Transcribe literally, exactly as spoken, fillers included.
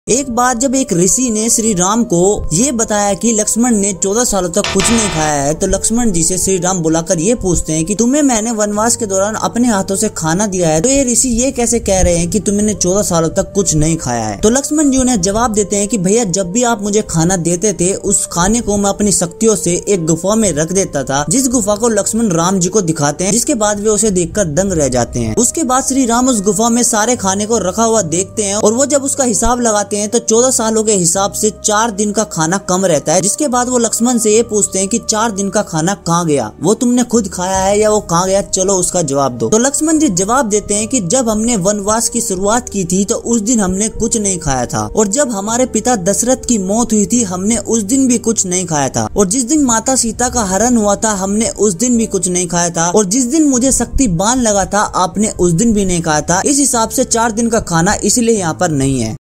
एक बार जब एक ऋषि ने श्री राम को ये बताया कि लक्ष्मण ने चौदह सालों तक कुछ नहीं खाया है, तो लक्ष्मण जी से श्री राम बुलाकर ये पूछते हैं कि तुम्हें मैंने वनवास के दौरान अपने हाथों से खाना दिया है, तो ये ऋषि ये कैसे कह रहे हैं कि तुमने चौदह सालों तक कुछ नहीं खाया है। तो लक्ष्मण जी उन्हें जवाब देते हैं कि भैया, जब भी आप मुझे खाना देते थे उस खाने को मैं अपनी शक्तियों से एक गुफा में रख देता था, जिस गुफा को लक्ष्मण राम जी को दिखाते हैं, जिसके बाद वे उसे देखकर दंग रह जाते हैं। उसके बाद श्री राम उस गुफा में सारे खाने को रखा हुआ देखते हैं और वो जब उसका हिसाब लगाते हैं तो चौदह सालों के हिसाब से चार दिन का खाना कम रहता है। जिसके बाद वो लक्ष्मण से ये पूछते हैं कि चार दिन का खाना कहाँ गया, वो तुमने खुद खाया है या वो कहाँ गया, चलो उसका जवाब दो। तो लक्ष्मण जी जवाब देते हैं कि जब हमने वनवास की शुरुआत की थी तो उस दिन हमने कुछ नहीं खाया था, और जब हमारे पिता दशरथ की मौत हुई थी हमने उस दिन भी कुछ नहीं खाया था, और जिस दिन माता सीता का हरण हुआ था हमने उस दिन भी कुछ नहीं खाया था, और जिस दिन मुझे शक्ति बाण लगा था आपने उस दिन भी नहीं खाया था। इस हिसाब से चार दिन का खाना इसलिए यहाँ पर नहीं है।